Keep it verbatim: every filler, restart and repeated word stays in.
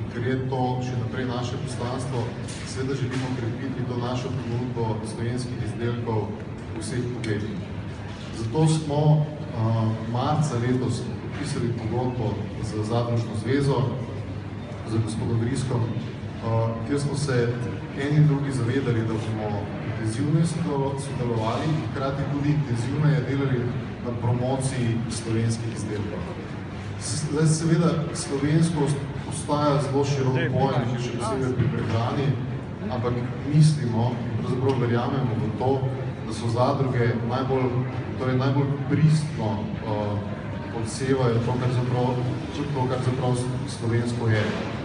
ker je to še naprej naše poslanstvo, seveda želimo krepiti to našo ponudbo slovenskih izdelkov v vseh pogledih. Zato smo uh, marca letos podpisali pogodbo z Zadružno zvezo, z gospodovriskom, uh, kjer smo se eni in drugi zavedali, da bomo intenzivno sodelovali in hkrati tudi intenzivneje delali na promociji slovenskih izdelkov. Zdaj, seveda, slovensko ostaja zelo širok pojem, še posebej pri prehrani, ampak mislimo in pravzaprav verjamemo v to, da so zadruge najbolj, torej najbolj pristno uh, odsevajo to, kar zaprav, to, kar zaprav slovensko je.